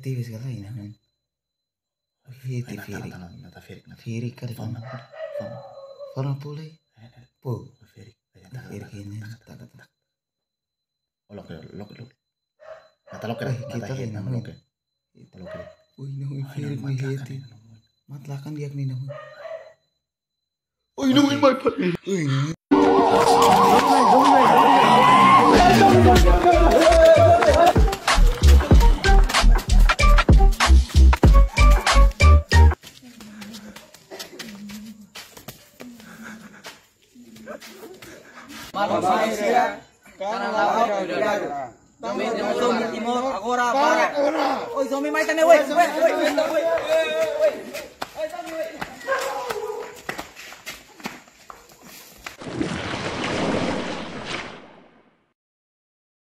heti wis kala ina men. Heti firik. Nata firik. Firik kan. Forma pulai. Po. Firik. Firik ini tak. Lok. Nata lok ya. Nata hit nama lok ya. Lok ya. Uy no firik mi heti. Matlakan diak ni nahu. Uy no my part. Uy no. Malaysia karena laut udah kami timur agora oi zombie mai tane woi